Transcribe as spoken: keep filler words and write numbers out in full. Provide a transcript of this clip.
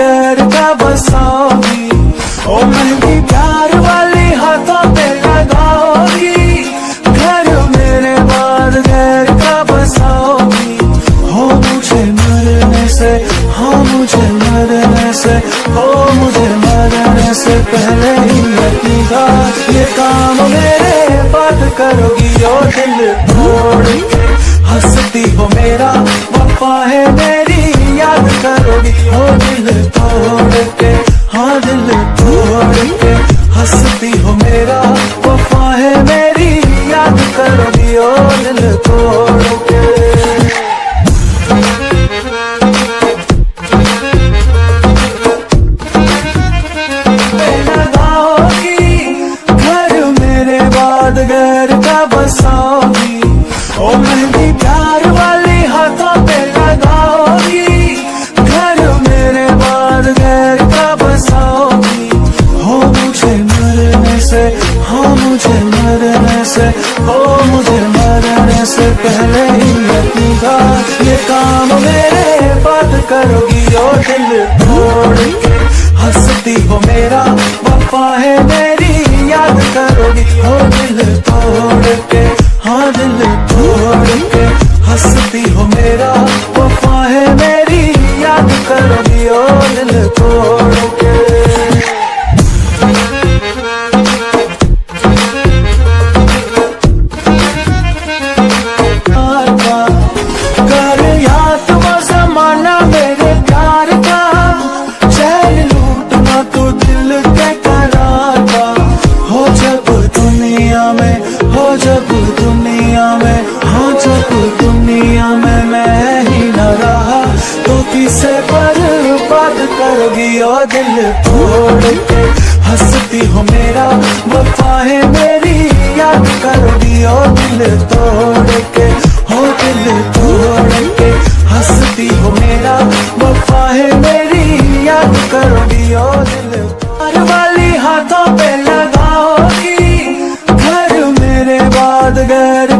गैर का बसाओगी, ओ मेहंदी प्यार वाली हाथों पे लगाओगी, घर मेरे बाद गैर का बसाओगी। हो मुझे मरने से, हाँ मुझे मरने से, हो मुझे मरने से पहले ही लगेगा ये काम मेरे बात करोगी। ओ दिल तोड़ के हंसती हो मेरा वफा है मेरी याद करोगी। ओ दिल तोड़ के, हाँ दिल तोड़ के हंसती हो मेरा वफा है मेरी याद करोगी। ओ दिल तोड़ के गैर का बसाओगी, ओ मेहंदी प्यार वाली हाथों पे लगाओगी, घर मेरे बाद गैर का बसाओगी। हो मुझे मरने से, हाँ मुझे मरने से, हो मुझे मरने से पहले ही लगेगा ये काम मेरे बात करोगी। ओ दिल तोड़ के हंसती हो मेरा वफा है मेरी याद करोगी। ओ दिल तोड़ के, हाँ दिल तोड़ के हंसती हो मेरा वफा है मेरी याद करोगी। ओ दिल तोड़ के कर याद वो जमाना मेरे प्यार का, चैन लूटना तो दिल के करार का। हो जब दुनिया में, हो जब दुनिया में, हाँ जब दुनिया में मैं ही न रहा तो किसे बर्बाद करोगी। ओ दिल तोड़ के हंसती हो मेरा वफा है मेरी याद करोगी। ओ दिल तोड़ के, हो दिल तोड़ के हंसती हो मेरा वफा है मेरी याद करोगी। ओ दिल प्यार वाली हाथों पे लगाओगी, घर मेरे बाद गैर